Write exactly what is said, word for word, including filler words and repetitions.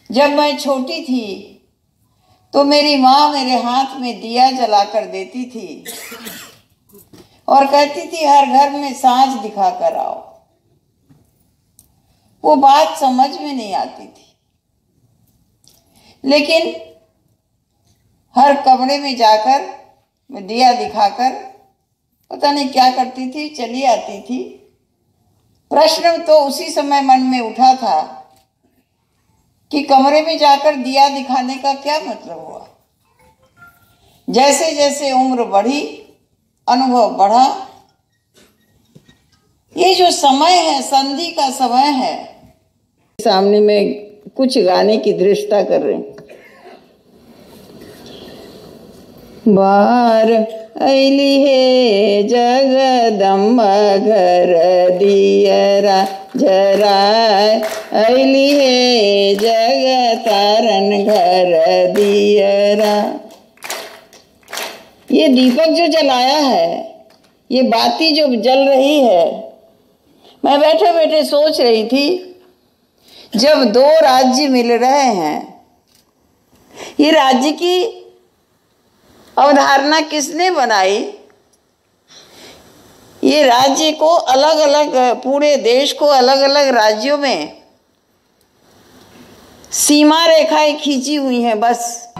जब मैं छोटी थी तो मेरी माँ मेरे हाथ में दिया जला कर देती थी और कहती थी हर घर में सांझ दिखा कर आओ। वो बात समझ में नहीं आती थी, लेकिन हर कमरे में जाकर मैं दिया दिखाकर पता नहीं क्या करती थी, चली आती थी। प्रश्न तो उसी समय मन में उठा था कि कमरे में जाकर दिया दिखाने का क्या मतलब हुआ। जैसे जैसे उम्र बढ़ी, अनुभव बढ़ा, ये जो समय है, संधि का समय है। सामने में कुछ गाने की दृष्टता कर रहे हैं। बार ऐली हे जगदम्बा घर दियरा जराय, ऐली हे जगतारन घर दियरा। ये दीपक जो जलाया है, ये बाती जो जल रही है, मैं बैठे बैठे सोच रही थी, जब दो राज्य मिल रहे हैं, ये राज्य की अवधारणा किसने बनाई? ये राज्य को अलग अलग, पूरे देश को अलग अलग राज्यों में सीमा रेखाएं खींची हुई हैं बस।